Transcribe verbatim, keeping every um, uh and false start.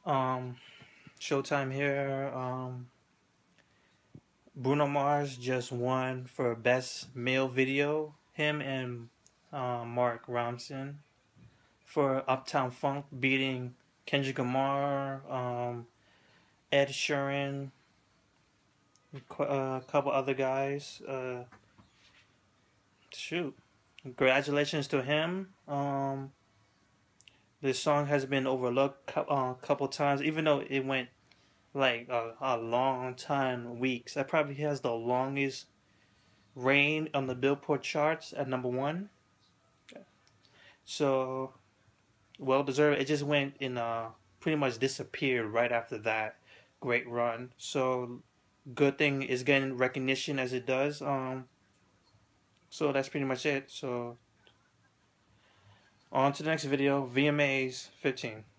Um, Showtime here. Um, Bruno Mars just won for Best Male Video. Him and uh, Mark Ronson for Uptown Funk, beating Kendrick Lamar, um, Ed Sheeran, uh, a couple other guys. Uh, shoot, congratulations to him. Um, this song has been overlooked a uh, couple times, even though it went like a, a long time, weeks. That probably has the longest reign on the Billboard charts at number one. So well deserved. It just went in uh pretty much disappeared right after that great run. So good thing is getting recognition as it does. Um so that's pretty much it. So on to the next video, V M As fifteen.